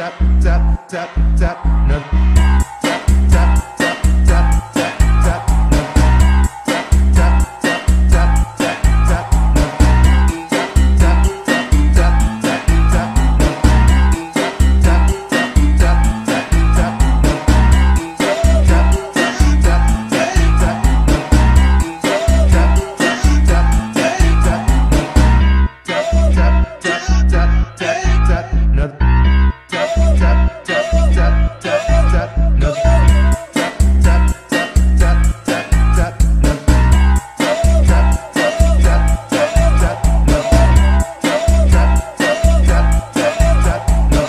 tap tap tap tap no tap tap tap tap tap tap no tap tap tap tap tap tap no tap tap tap tap tap no tap tap tap tap tap no tap tap tap tap tap no tap tap tap tap tap tap no tap tap tap tap tap tap no tap tap tap tap tap tap no tap tap tap tap tap no tap tap tap tap tap no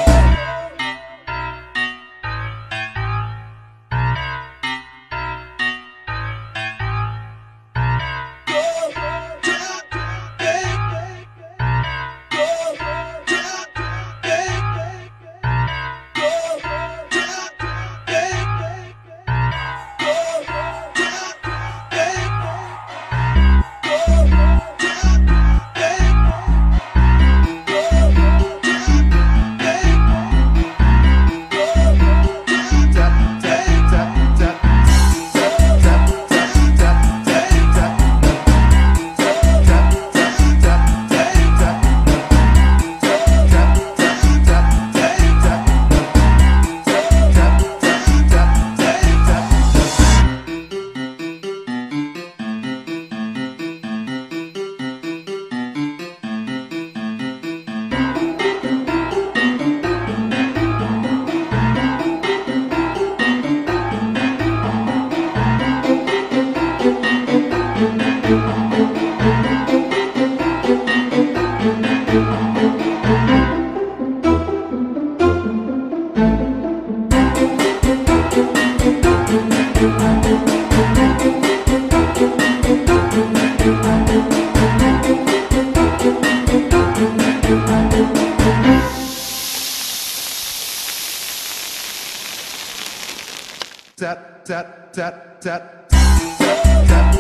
tap tap tap tap tap